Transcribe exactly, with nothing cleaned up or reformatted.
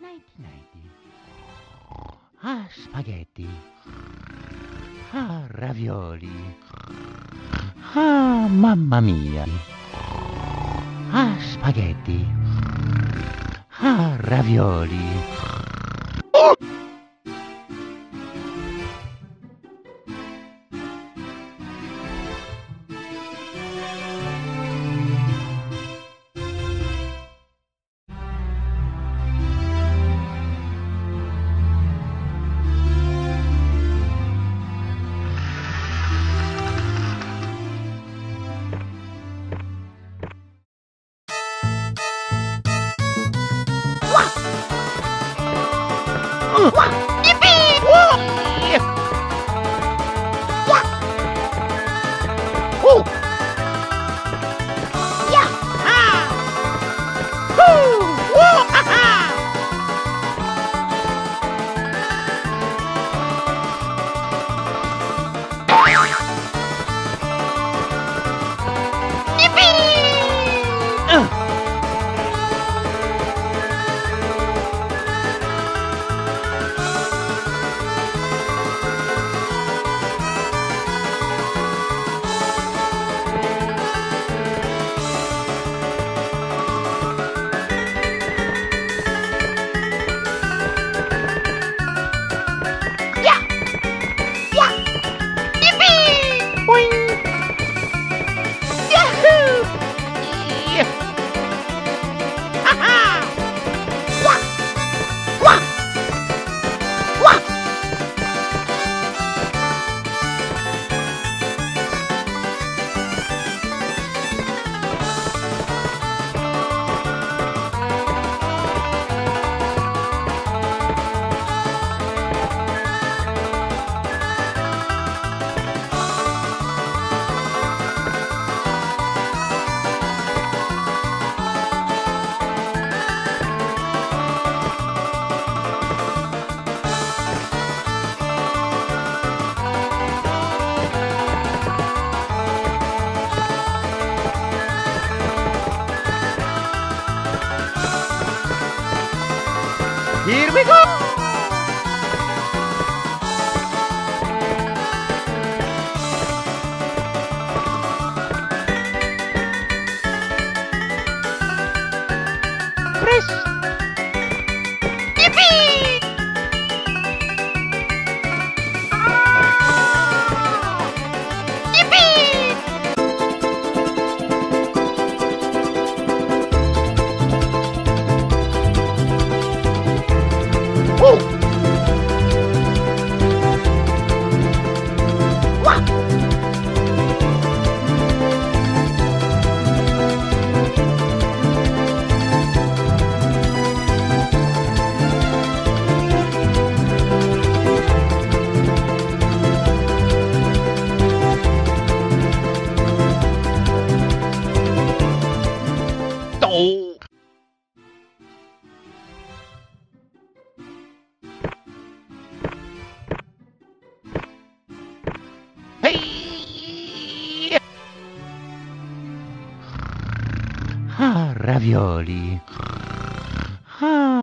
Nighty nighty. Ah, spaghetti. Ah, ravioli. Ah, mamma mia. Ah, spaghetti. Ah, ravioli. Oh! Yippee! Whoa! Yeah! Woo! Yeah! Ha! Woo! Woo! Ha ha! Yippee! Uh. Here we go! Chris! Yippee! Yippee! Woo! Wah! Oh! Hey! Ah, ravioli.